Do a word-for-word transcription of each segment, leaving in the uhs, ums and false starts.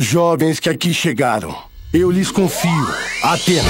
Jovens que aqui chegaram, eu lhes confio. Atena.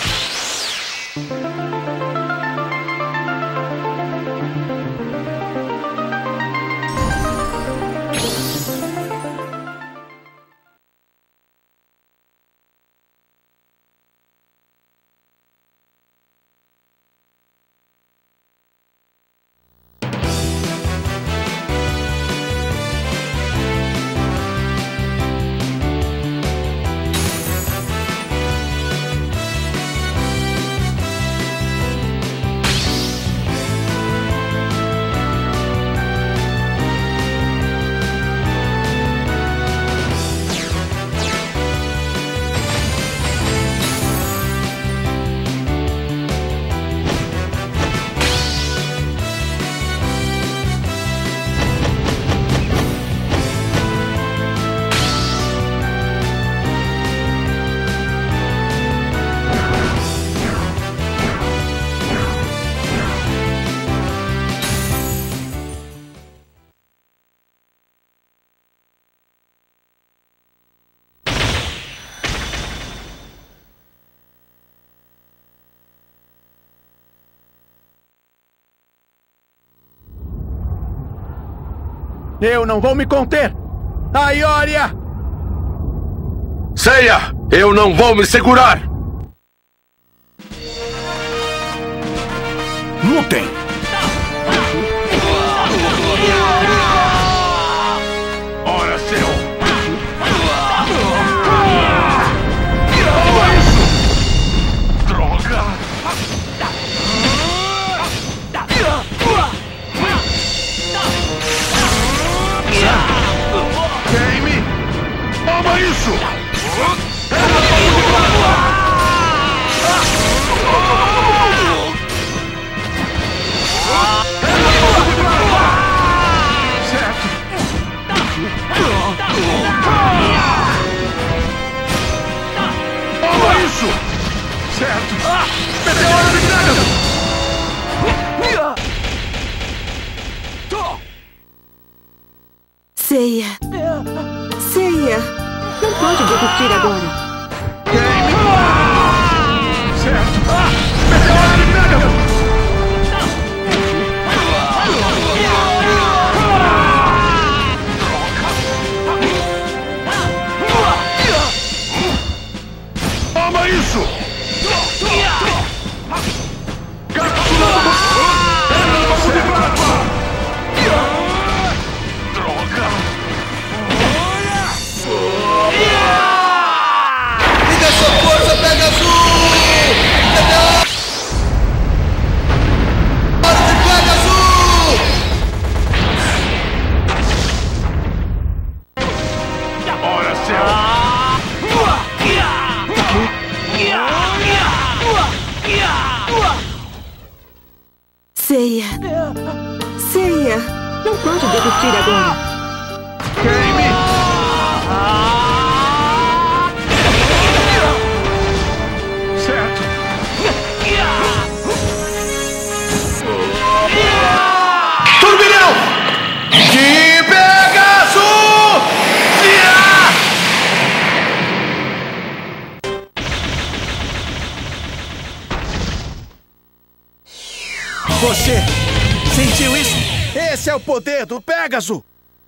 Eu não vou me conter! A Ioria! Seiya! Eu não vou me segurar! Lutem! Ora, seu! Droga! Game! Toma isso! Certo! Toma isso! Certo! Meteoro de Pegasus! Seiya. Seiya. Não pode desistir agora. Game! Certo! Meteoro de Pegasus! Toma isso! Cápsula do fogo de plasma! Droga! Me dê sua força, Pegasus! Meteoro de Pegasus! Ora, seu! Seiya. Seiya. Não pode desistir agora. Game! Certo! Turbilhão! De Pegasus! Você sentiu isso? Esse é o poder do Pégaso!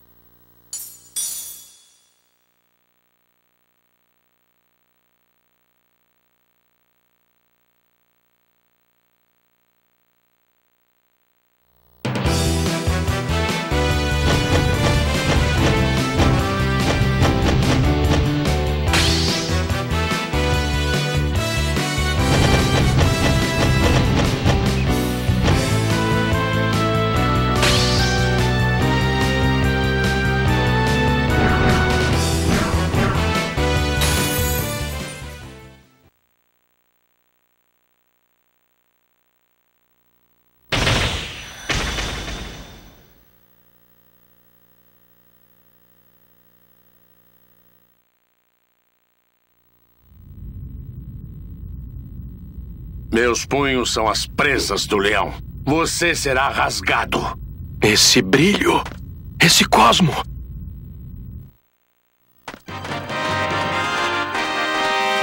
Meus punhos são as presas do leão. Você será rasgado. Esse brilho, esse cosmo.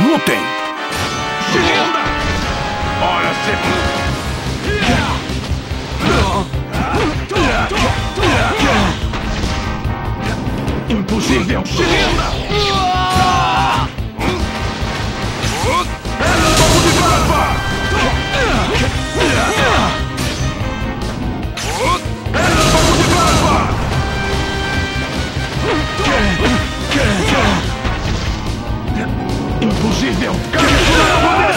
Lutem! Segunda! Ora, segunda! Impossível! Segunda! Relâmpago de plasma! Relâmpago de plasma! Impossível! Capturar poder!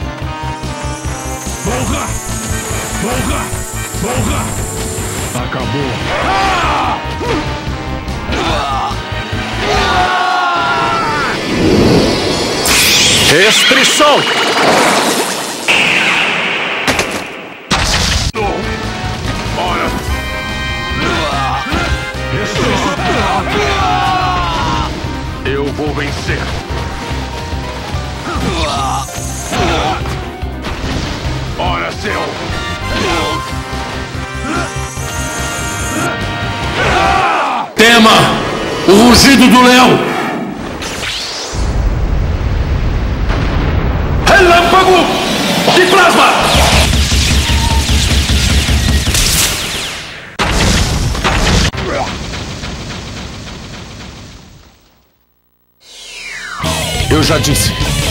Porra! Porra! Porra! Acabou! Ah! Restrição! Ora! Restrição! Eu vou vencer! Ora, seu! Tema! O rugido do leão! Relâmpago de plasma! Eu já disse.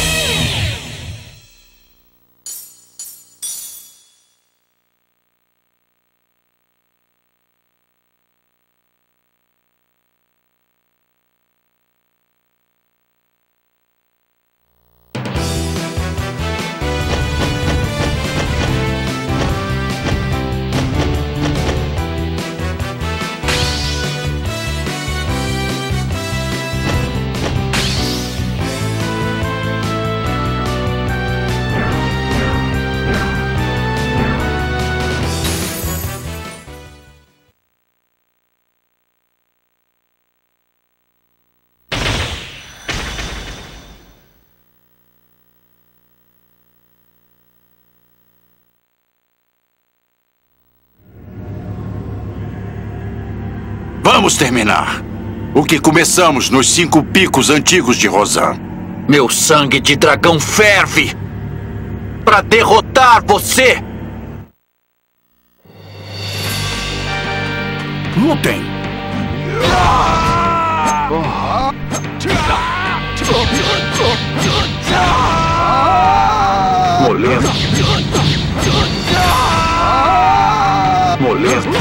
Vamos terminar o que começamos nos cinco picos antigos de Rozan. Meu sangue de dragão ferve para derrotar você! Lutem! Moleza! Moleza!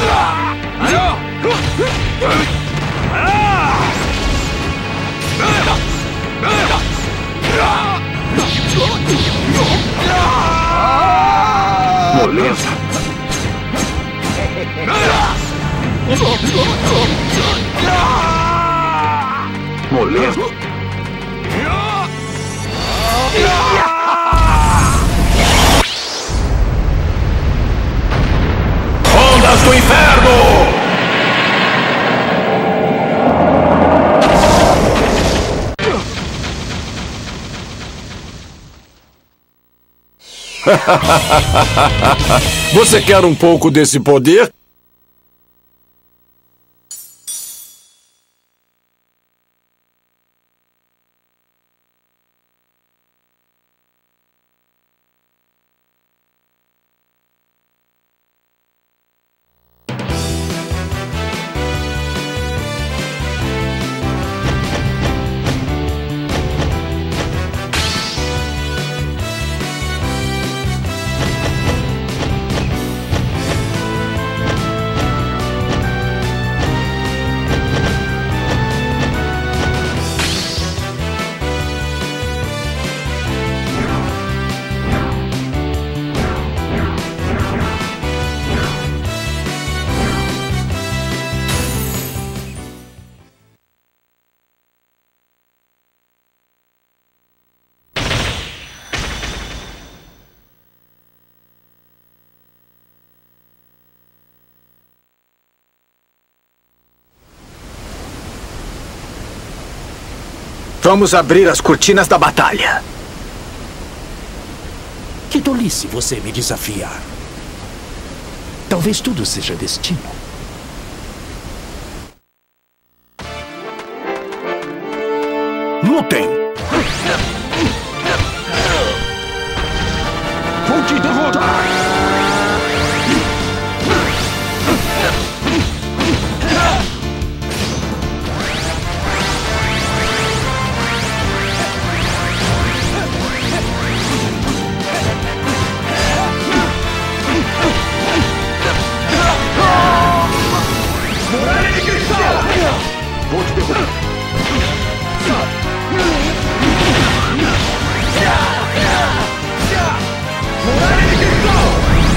Moleza! Moleza! Ondas do inferno! Você quer um pouco desse poder? Vamos abrir as cortinas da batalha. Que tolice você me desafiar. Talvez tudo seja destino. Lutem! te derrotar! Muralha de cristal! Vou te derrubar! Muralha de cristal!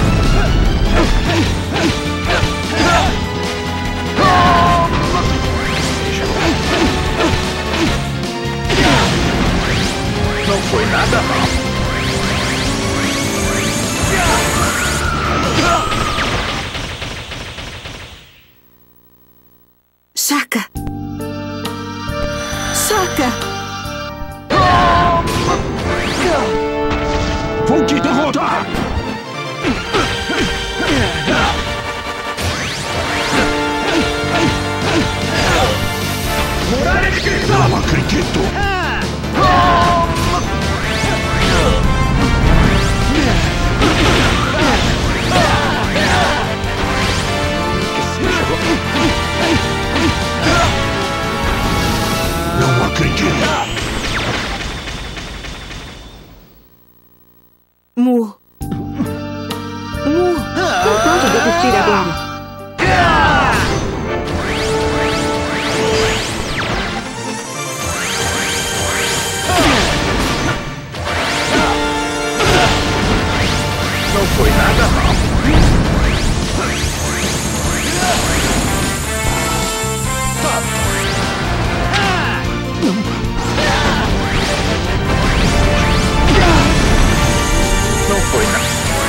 Não foi nada mal. Shaka! Shaka! Vou te derrotar! Muralha de cristal! Não acredito! Não acredito! Mu! Mu! Não pode desistir agora! Não foi nada mal. Não foi nada.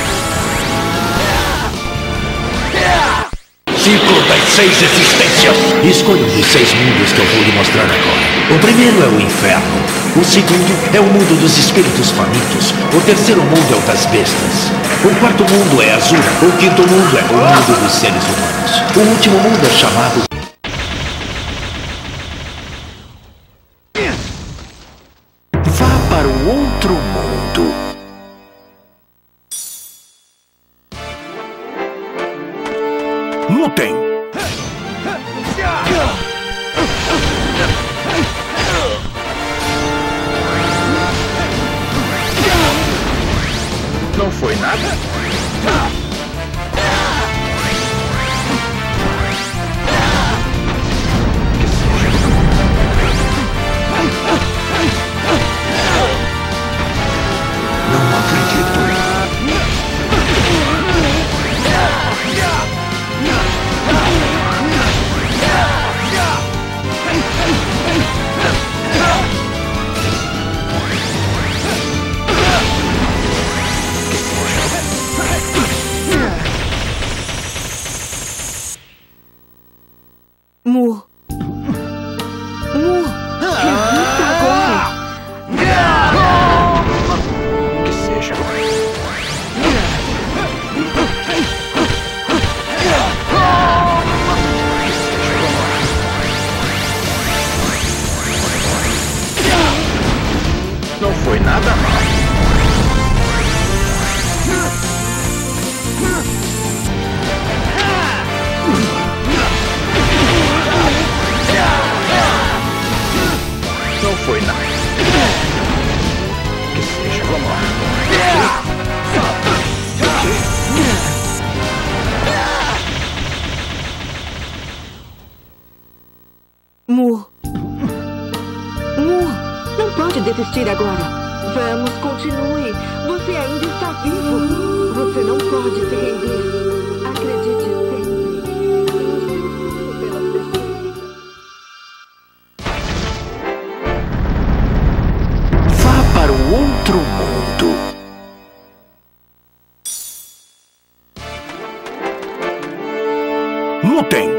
Ciclo das seis existências. Escolha um dos seis mundos que eu vou lhe mostrar agora. O primeiro é o inferno. O segundo é o mundo dos espíritos famintos. O terceiro mundo é o das bestas. O quarto mundo é Azura. O quinto mundo é o mundo dos seres humanos. O último mundo é chamado... Vá para o outro mundo. Lutem! Não foi nada? Não acredito. Mu! Mu! Resista agora! Que seja. Não foi nada mal. Não foi nada. Que seja, vamos lá. Mu! Mu! Não pode desistir agora! Vamos, continue! Você ainda está vivo! Você não pode se render! Acredite sempre! Pelas pessoas. Vá para o outro mundo. Lutem!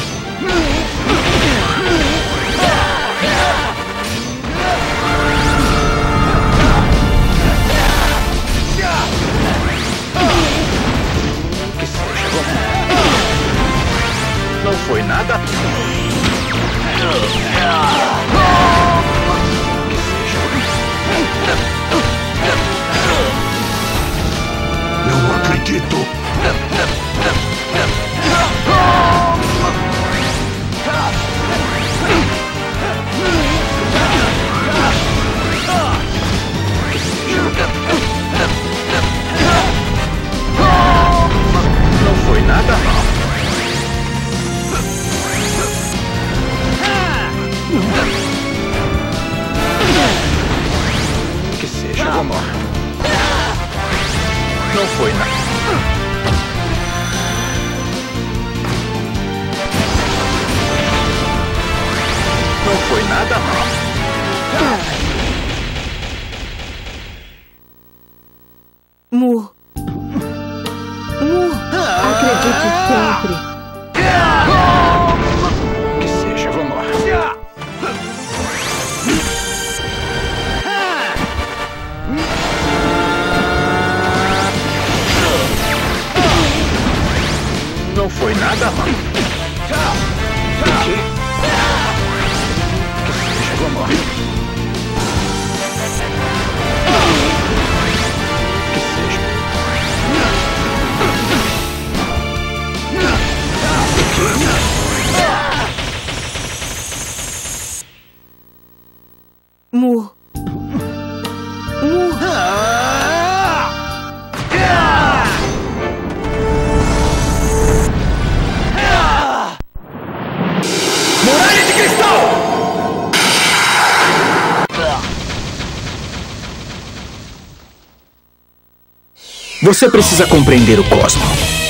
Não foi nada? acredito. Não foi nada mal. Que seja, vamos lá. Não foi nada. Não foi nada mal. Mu. Mu. Acredite sempre. Que seja, vamos lá. Não foi nada mal. Que seja, vamos lá. Que seja. Mu. Mu. Muralha de cristal! Você precisa compreender o cosmo.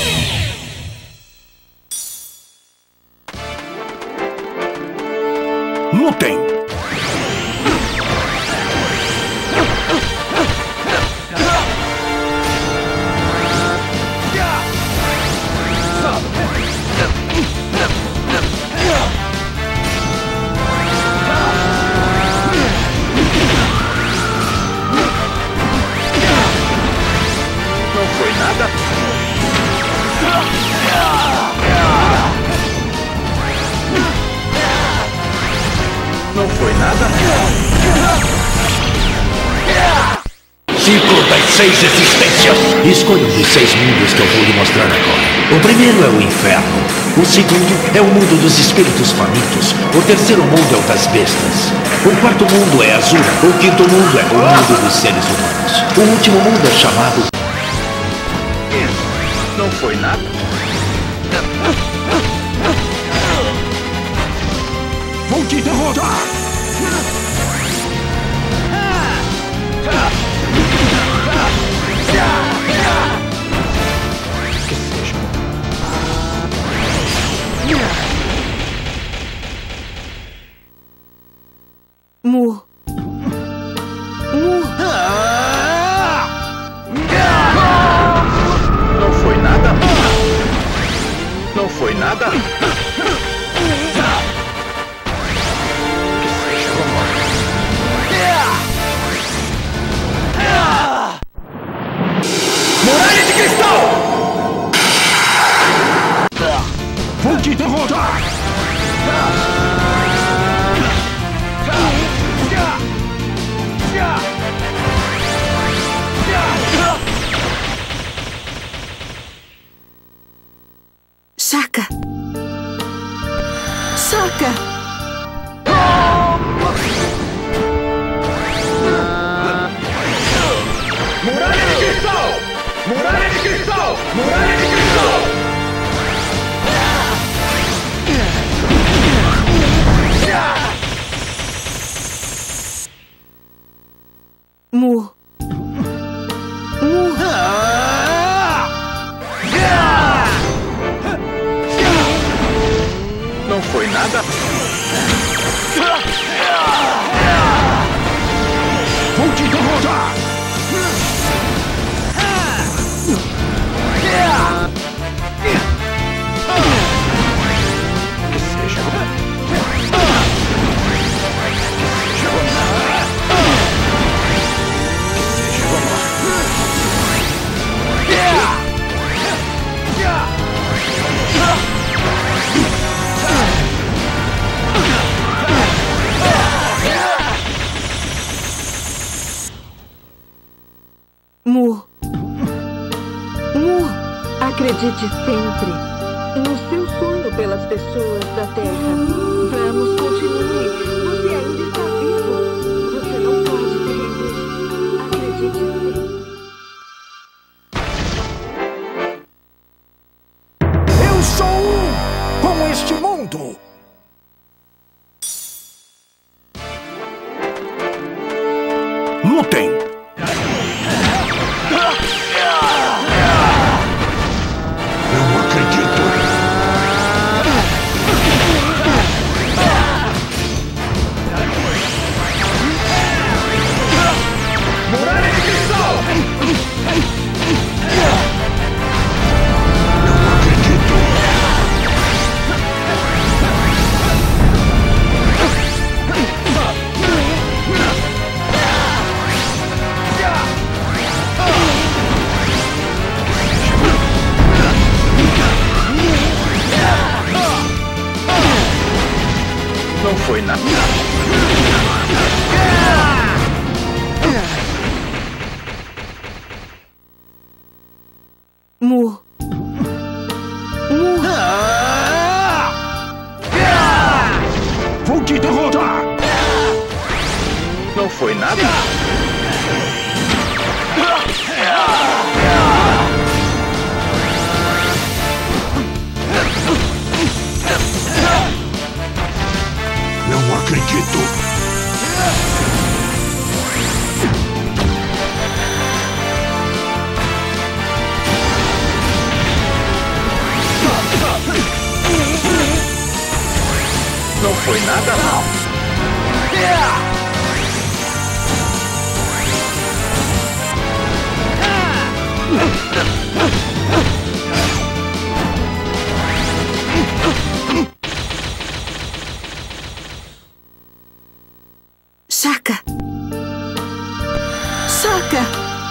Lutem! Não foi nada. Não foi nada. Ciclo das seis existências. Escolha um dos seis mundos que eu vou lhe mostrar agora. O primeiro é o inferno. O segundo é o mundo dos espíritos famintos. O terceiro mundo é o das bestas. O quarto mundo é azul. O quinto mundo é o mundo dos seres humanos. O último mundo é chamado... Não foi nada. Vou te derrotar! Que seja. Mu. Mu. Não foi nada. Não foi nada. Que seja, vamos lá. Muralha de cristal! Vou te derrotar! Saca. Saca. Muralha de cristal! Muralha de cristal! Muralha de cristal! Mu. Mu. Não foi nada. Vou te derrotar! Que seja. Mu. Mu. Acredite sempre no seu sonho pelas pessoas da Terra. Vamos, continue. Você ainda está vivo. Você não pode se render. Acredite sempre. Eu sou um com este mundo. Lutem! Não acredito! Muralha de cristal! Não acredito! Não foi nada. Mu. Mu. Vou te derrotar! Não foi nada. Não acredito! Não foi nada mal. Shaka. Shaka.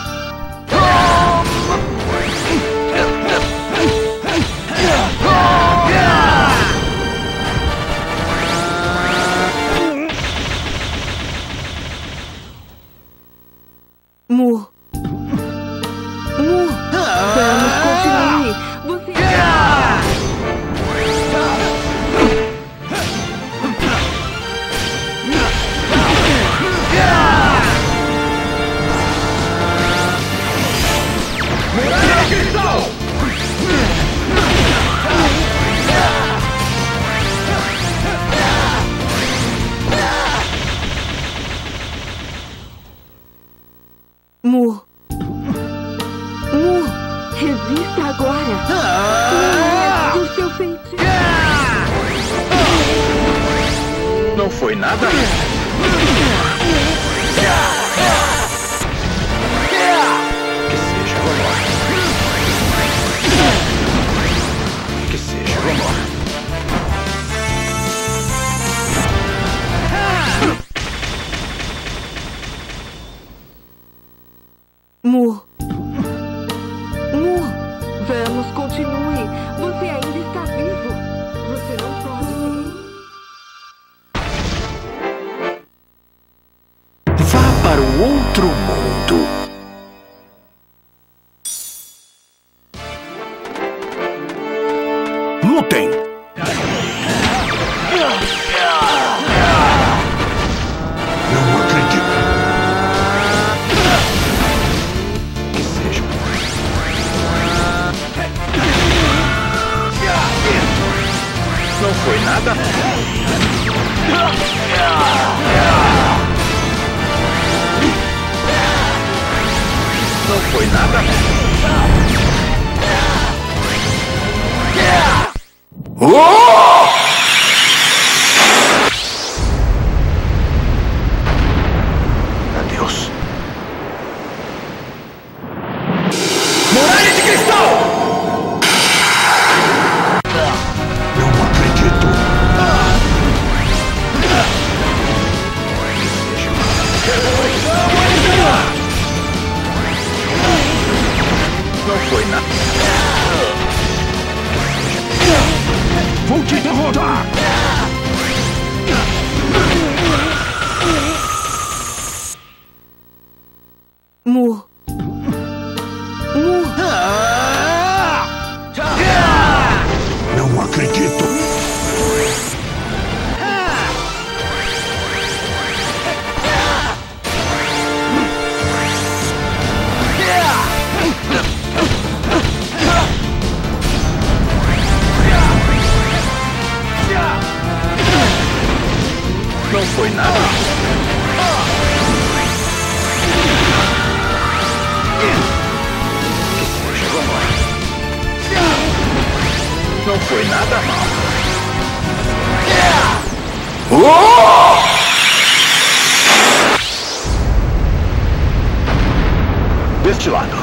Mu. Mu. Vamos, continue. Você... Muralha de cristal! Mu. Mu. Resista agora. Não é do seu feitiço. Não foi nada. Que seja Romor. Que seja Romor. Mu. Mu. Vamos, continue. Você ainda está vivo. Você não pode se... Vá para o outro mundo. Lutem! Não acredito! Que seja. Não foi nada. Não foi nada. Oh! Adeus. Muralha de cristal! Não acredito! Não foi nada. Vou te Não foi nada. Não foi nada mal. Oh! Deste lado.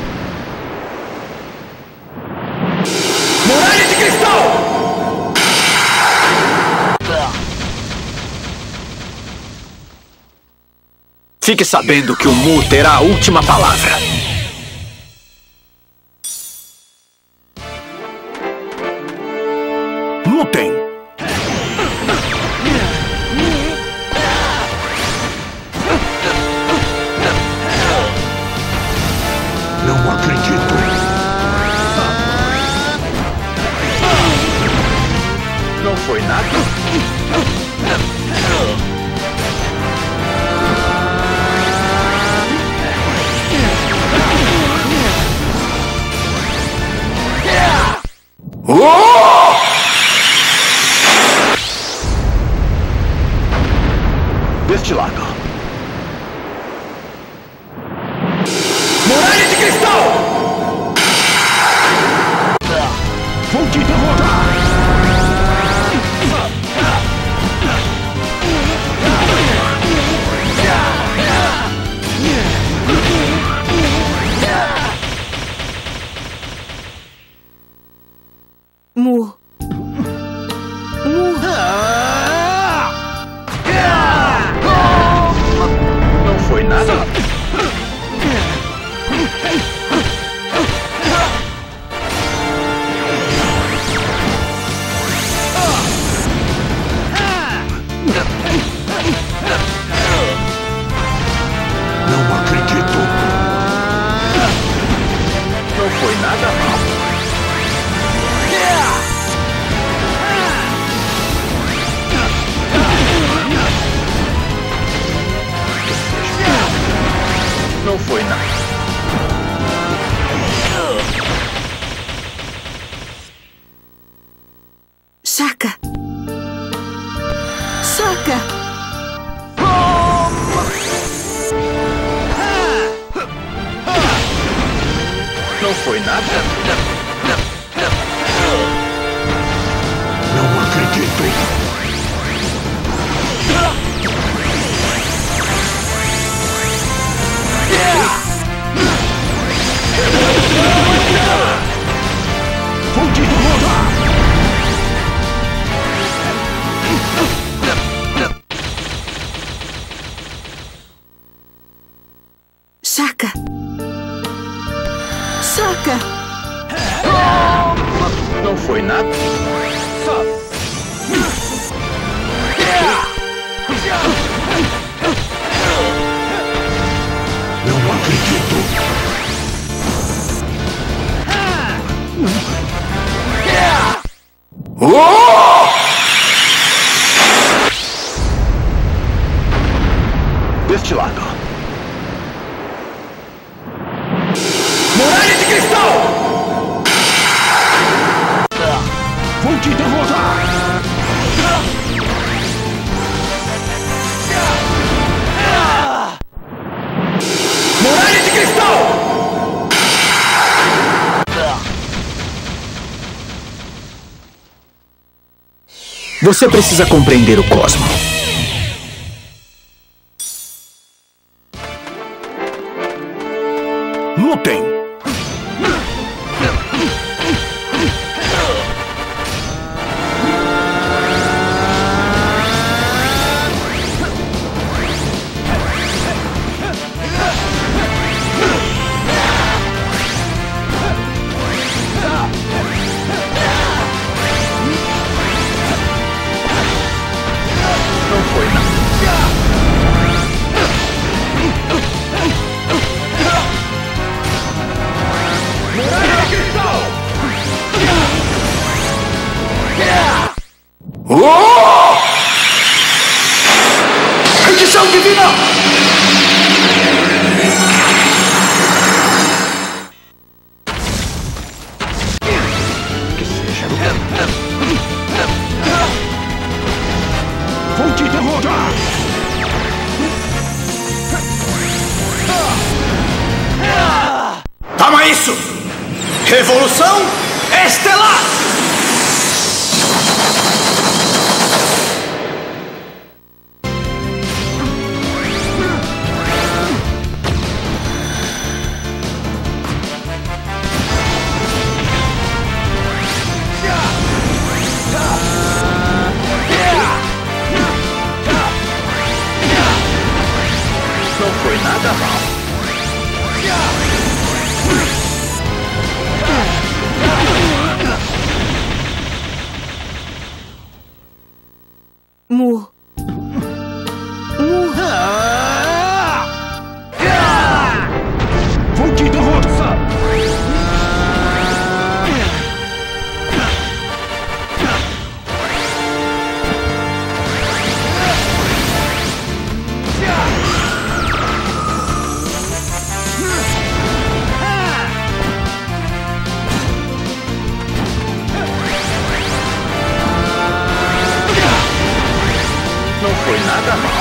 Muralha de cristal! Fique sabendo que o Mu terá a última palavra. Lutem! Não acredito. Não foi nada? Oh! Deste lado. Muralha de cristal! Vou te derrotar! Mu. Mu. Não foi nada? Não acredito. Não foi nada mal. Não foi nada. Shaka. Shaka. Não foi nada? Não acredito. Vou te derrotar! Shaka. Shaka. Não foi nada? Não acredito. Oh! Deste lado. Muralha de cristal! Vou te derrotar! Muralha de cristal! Você precisa compreender o cosmo. Lutem! Não foi te derrotar! Toma isso! Revolução Estelar! Não foi nada mal. Mu. Mu. Vou te derrotar! Não foi nada mal.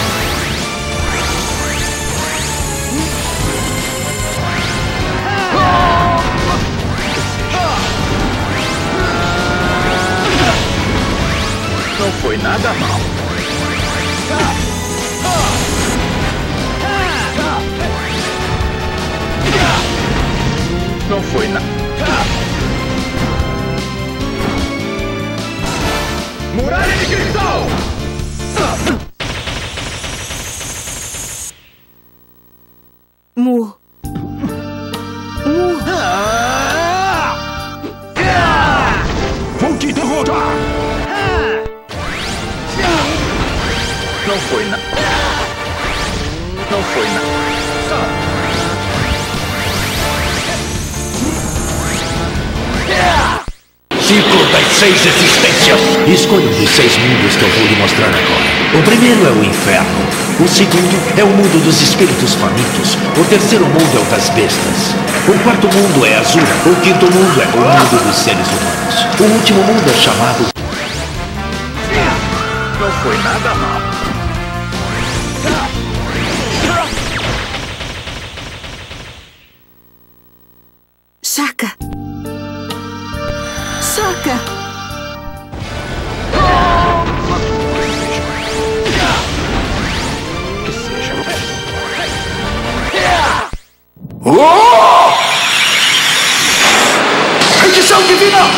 Não foi nada mal. Não foi nada. Muralha de cristal! Mu. Mu. Vou te derrotar! Não foi nada. Não foi nada. Ciclo das seis existências. Escolha um dos seis mundos que eu vou lhe mostrar agora. O primeiro é o inferno. O segundo é o mundo dos espíritos famintos. O terceiro mundo é o das bestas. O quarto mundo é Azura. O quinto mundo é o mundo dos seres humanos. O último mundo é chamado... Não foi nada mal. Shaka. Shaka. Oh! Edição divina!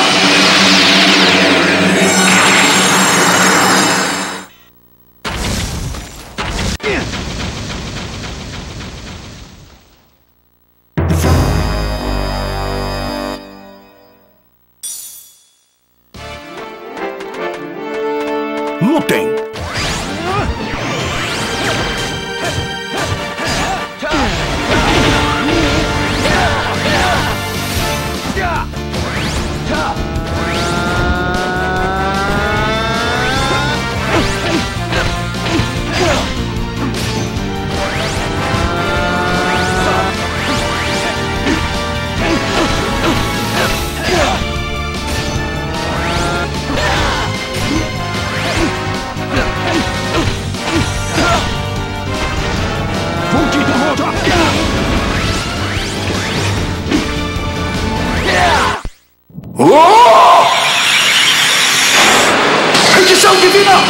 Lutem! Vou te derrotar! Oh! Edição divina!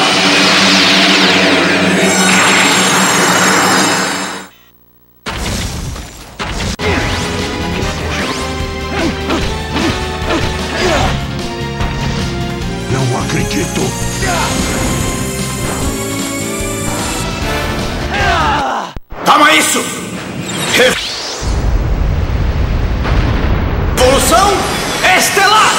Não acredito! Toma isso! Revolução Estelar!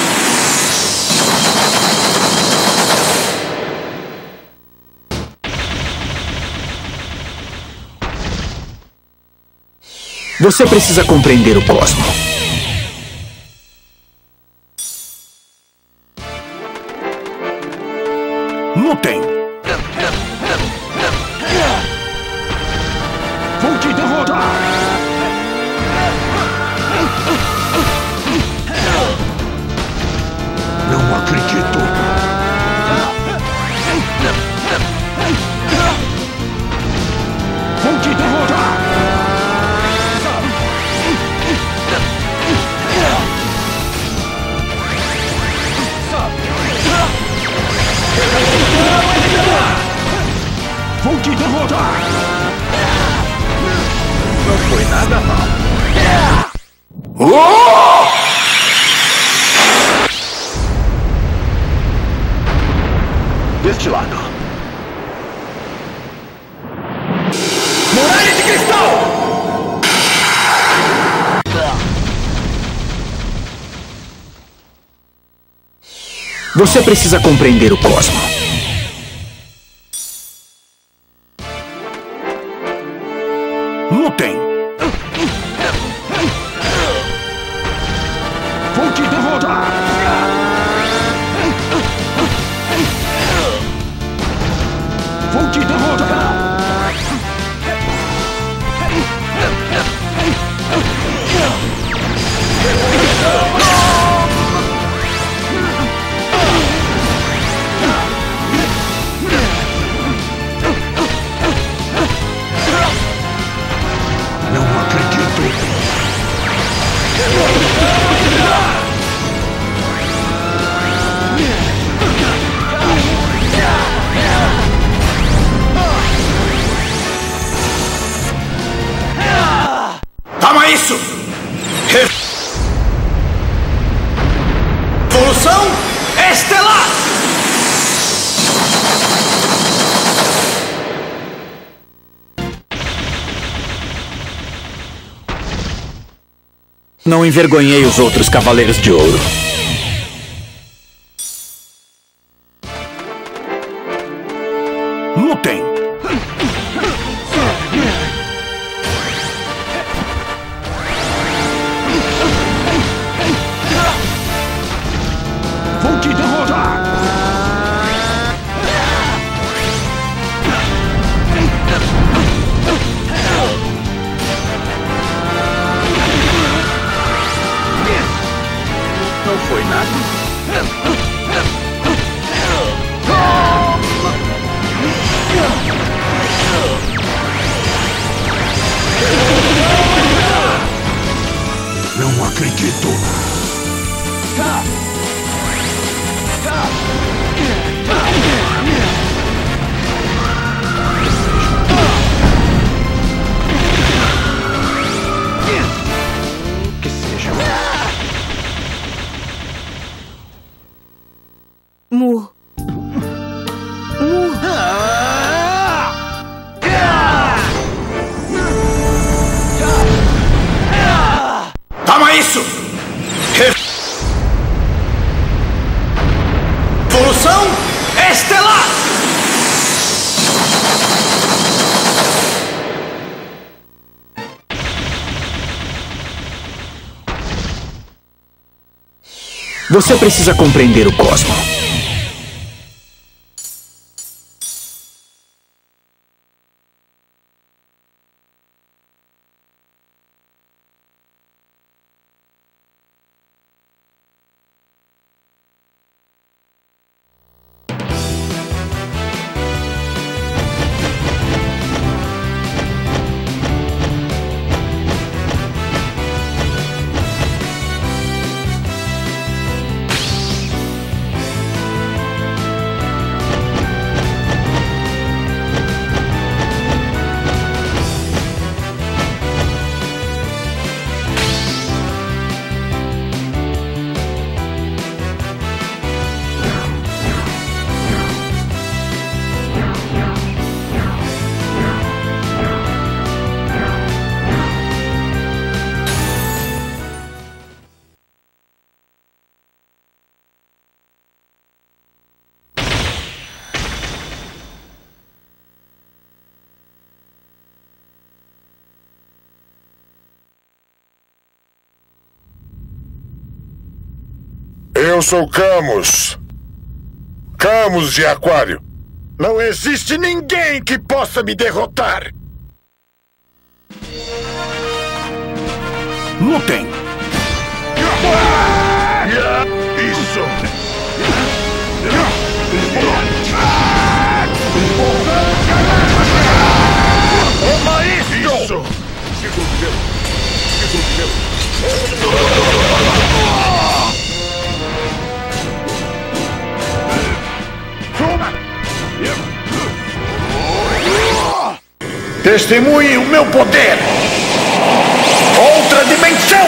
Você precisa compreender o cosmo. Lutem! Vou te derrotar! Não acredito! Vou te derrotar! Não foi nada mal. Oh! Deste lado. Muralha de cristal! Você precisa compreender o cosmo. Lutem! Vou te derrotar! Vou te derrotar! Não acredito! Toma isso! Revolução Estelar! Não envergonhei os outros Cavaleiros de Ouro. Lutem! Vou te derrotar! Não foi nada. Não acredito! Que seja. Mu. Mu. Toma isso! Revolução Estelar! Você precisa compreender o cosmo. Eu sou Camus. Camus de Aquário. Não existe ninguém que possa me derrotar. Lutem! Isso! Toma isso! Isso! Toma! Testemunhe o meu poder! Outra dimensão!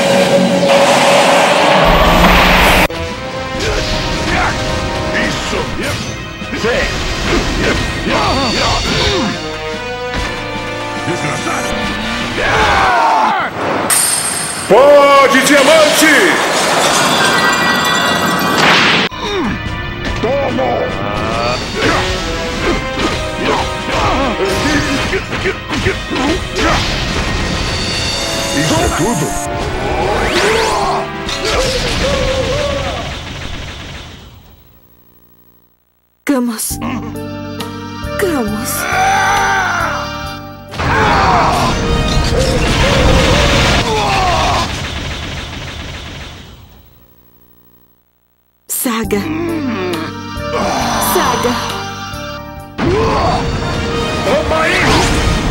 Isso! Desgraçado! Pode, diamante! Toma! Isso é tudo? Camus. Camus. Saga. Saga. Toma isso!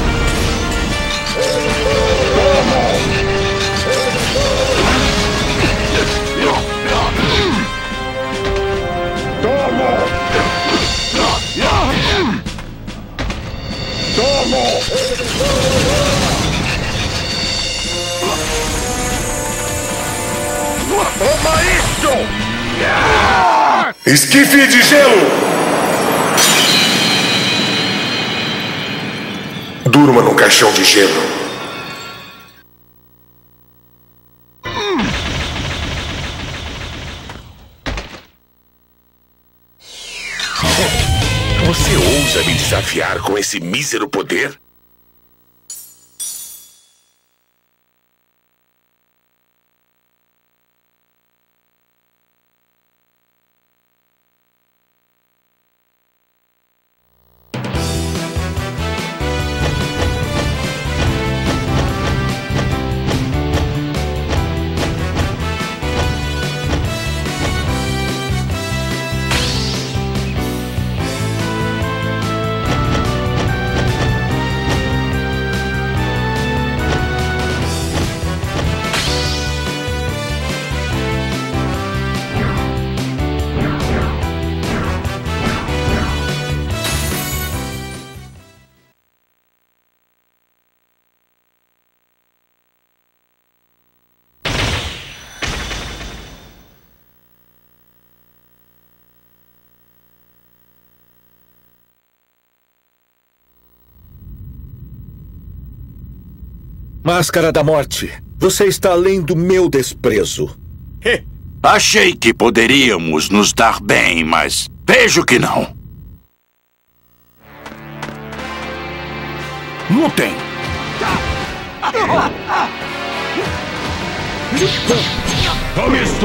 Toma! Toma! Toma! Toma isso! Esquife de gelo! Durma num caixão de gelo. Você ousa me desafiar com esse mísero poder? Máscara da Morte, você está além do meu desprezo. Achei que poderíamos nos dar bem, mas vejo que não. Lutem! Tome isto!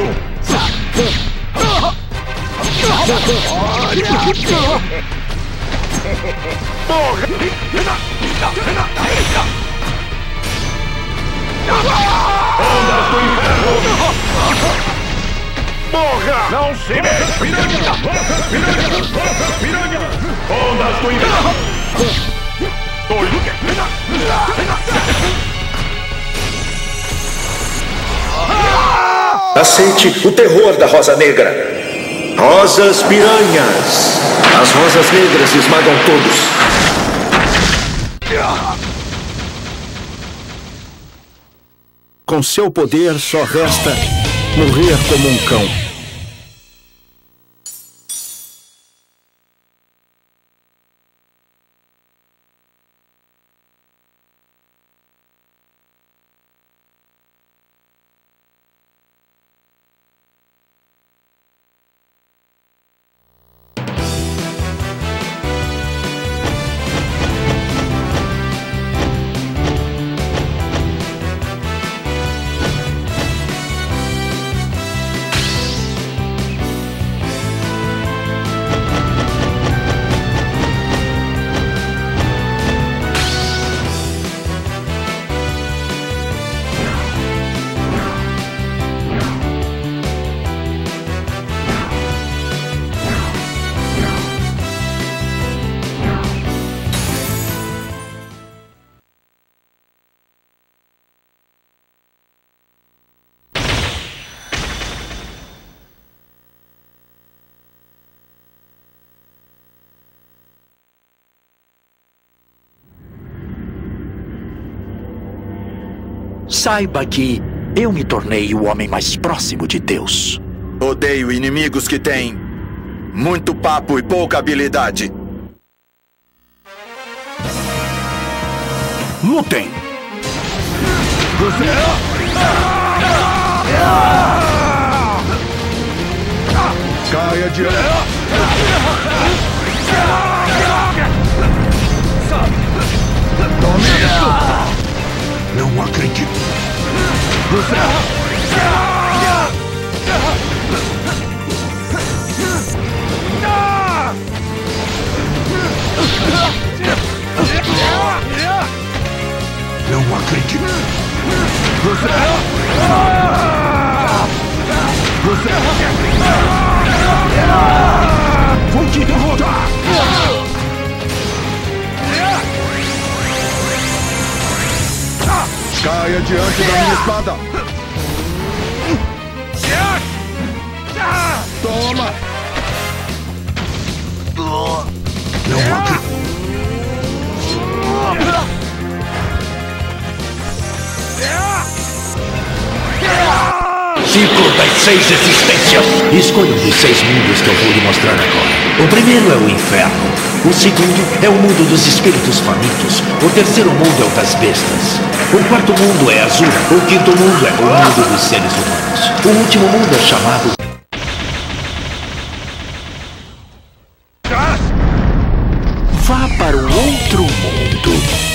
Morra! Ondas do inferno! Morra! Não se mexa! Piranha! Piranha! Piranha! Ondas do inferno! Doido! Aceite o terror da Rosa Negra. Rosas piranhas. As rosas negras esmagam todos. Com seu poder, só resta morrer como um cão. Saiba que eu me tornei o homem mais próximo de Deus. Odeio inimigos que têm muito papo e pouca habilidade. Lutem! Você... Caia diante! Tome isso! Não acredito! Você... Não acredito! Você... Você... Vou te derrotar! Caia diante da minha espada! Toma! Não acredito! Ciclo das seis existências. Escolha um dos seis mundos que eu vou lhe mostrar agora. O primeiro é o inferno. O segundo é o mundo dos espíritos famintos. O terceiro mundo é o das bestas. O quarto mundo é Azura. O quinto mundo é o mundo dos seres humanos. O último mundo é chamado... Vá para o outro mundo.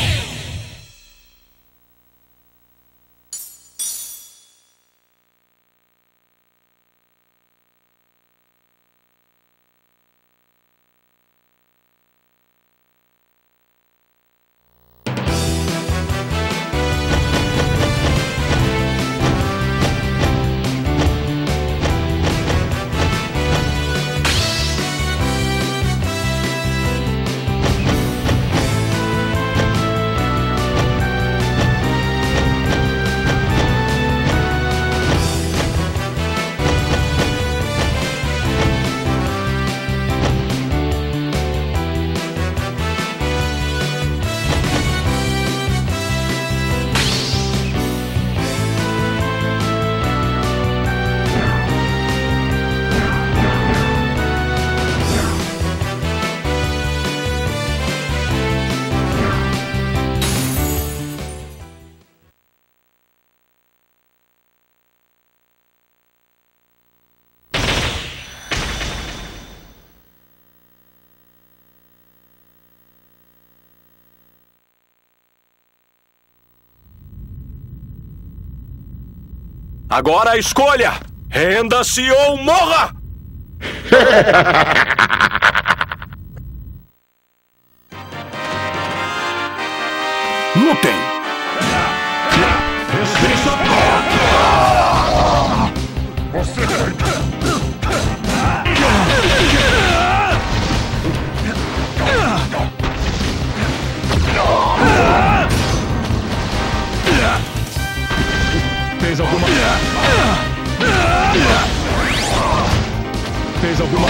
Agora a escolha! Renda-se ou morra! Lutem! Fez alguma... Fez alguma...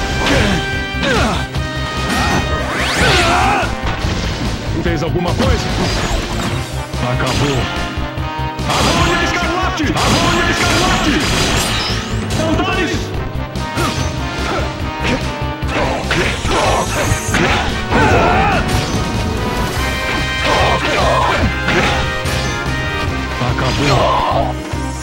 Fez alguma coisa? Acabou. Harmonia Escarlate! Harmonia Escarlate! Fontanes! Acabou.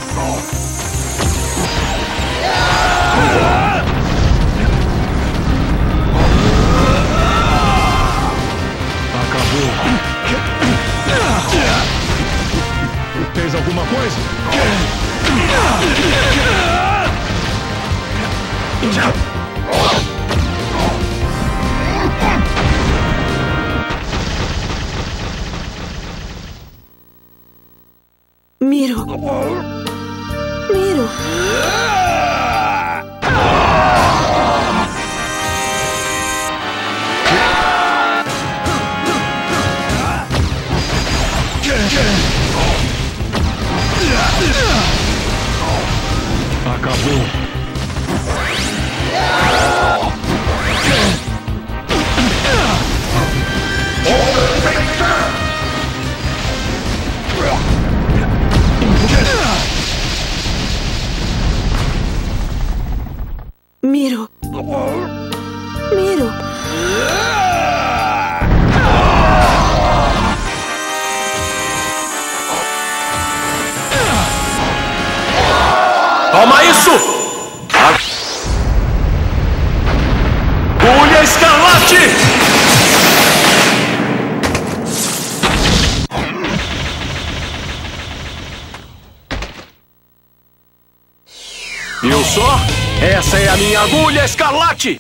Acabou. Fez alguma coisa? Miro. Miro. Acabou. Pegasus! Agulha Escarlate! Viu só? Essa é a minha agulha escarlate!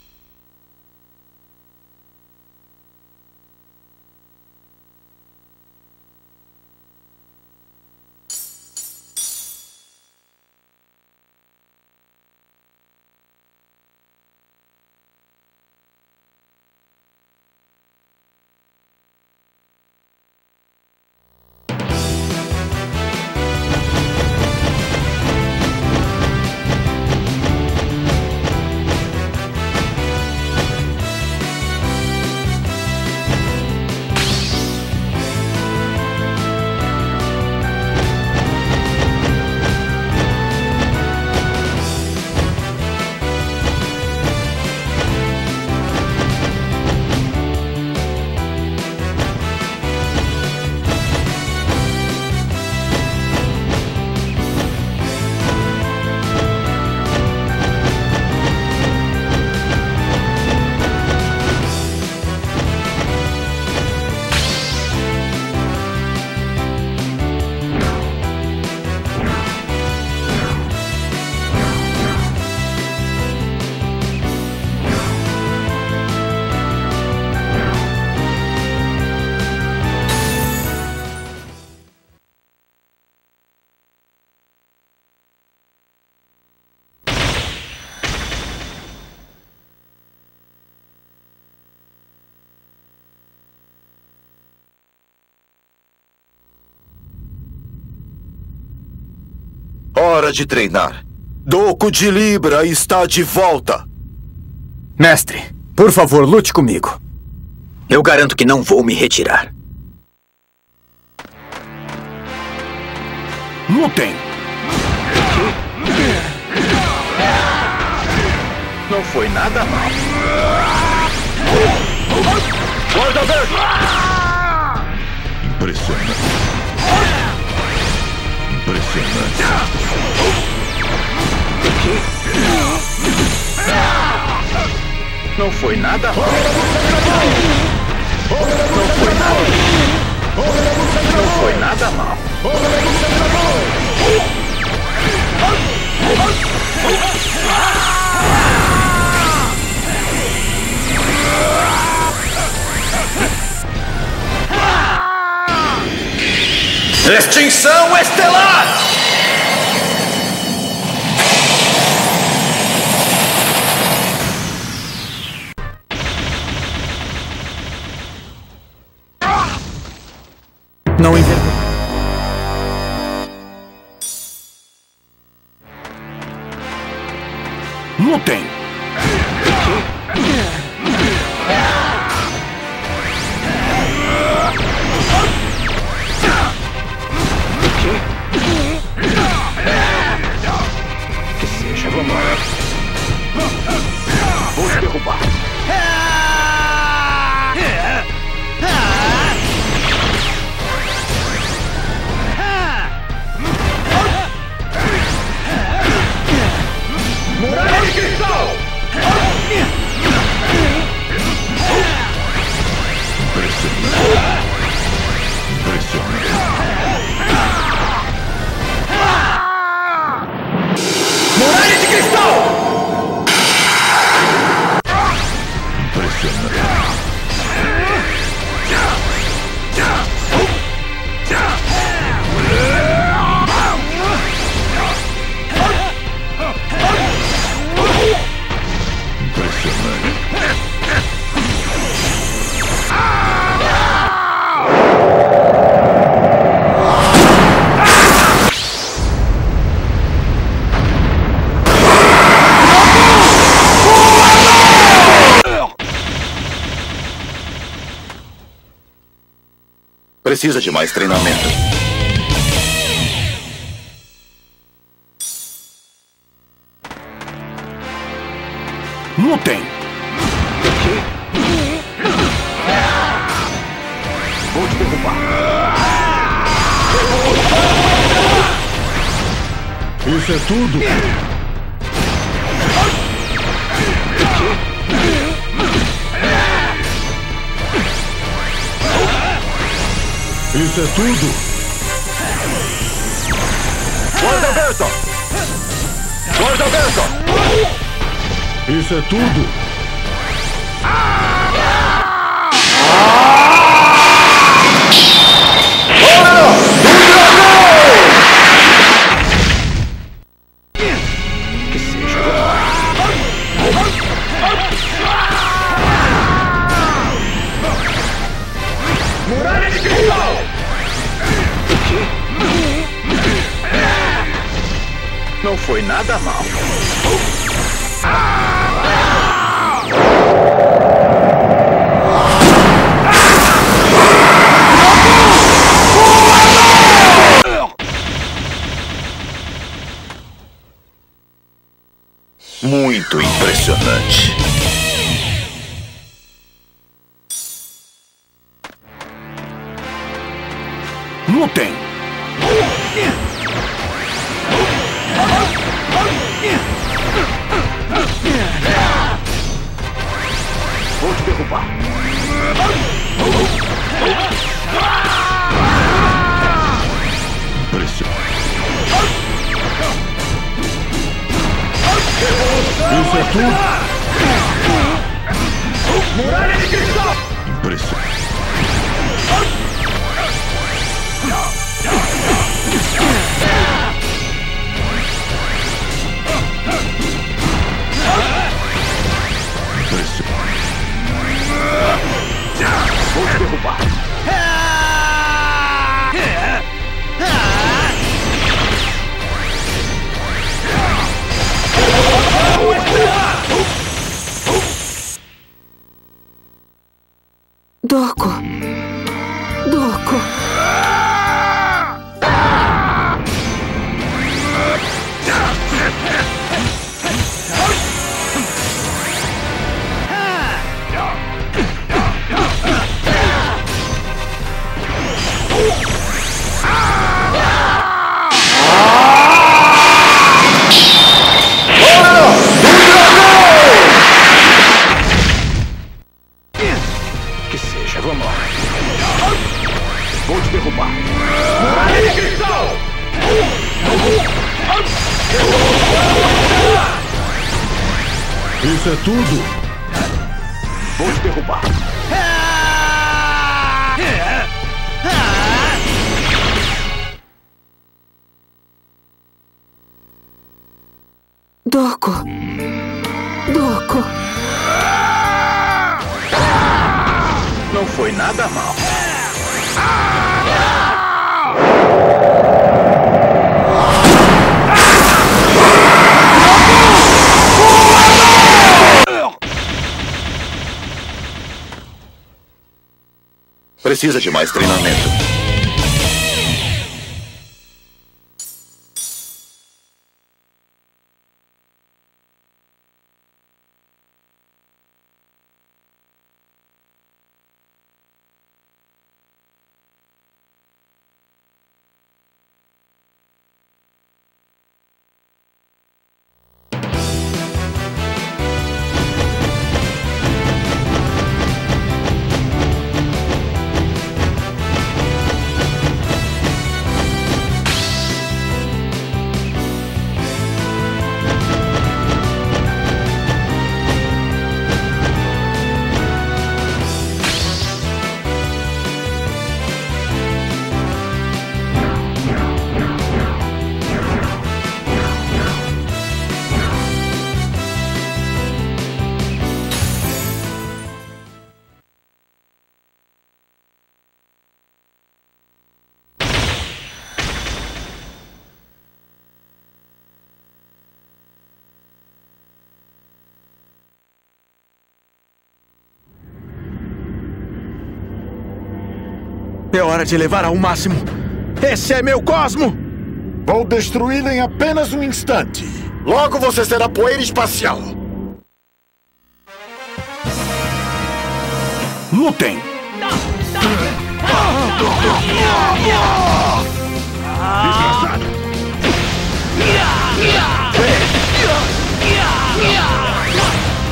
Hora de treinar. Doku de Libra está de volta. Mestre, por favor, lute comigo. Eu garanto que não vou me retirar. Lutem! Não foi nada mal. Guarda verde! Impressionante. Impressionante. Não foi nada mal. Não foi nada. Não foi nada mal. Extinção estelar! Não inverteu. Lutem! Que seja, vamos lá. Vou te derrubar. Muralha de cristal! Impressionante. Impressionante. Muralha de cristal! Impressionante. Precisa de mais treinamento. Lutem! Vou te derrubar. Isso é tudo? Isso é tudo. Guarda aberta! Guarda aberta! Isso é tudo. Que seja. Muralha de cristal! O quê? Não foi nada mal. Muito impressionante. Lutem! Vou te derrubar. Isso é tudo. Muralha de cristal! Impressionante. Vou te derrubar. Doko. Doko. Que seja, vamos lá. Vou te derrubar. Muralha de cristal! Isso é tudo. Vou te derrubar. Doko. Doko. Não foi nada mal. Precisa de mais treinamento. É hora de levar ao máximo. Esse é meu cosmo! Vou destruí-lo em apenas um instante. Logo você será poeira espacial. Lutem! Desgraçado!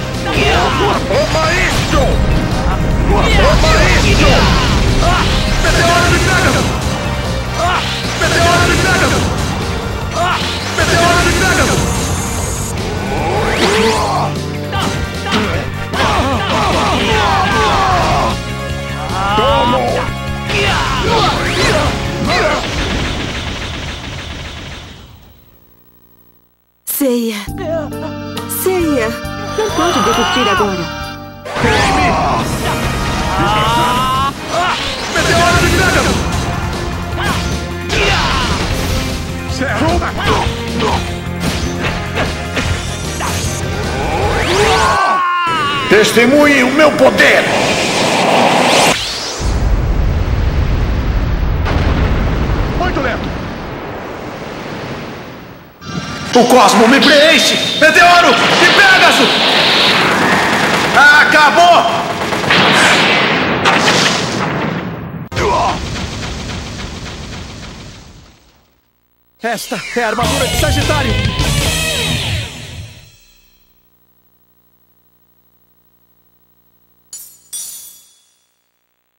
Toma isso! Toma isso! Meteoro de Pegasus! Ah! Meteoro de Pegasus! Ah! Meteoro de Pegasus! Seiya. Seiya. Não pode desistir agora. Ah! Ah! Meteoro de Pegasus! Testemunhe o meu poder! Muito lento. O cosmo me preenche! Meteoro de Pegasus! Acabou! Esta é a armadura de Sagitário.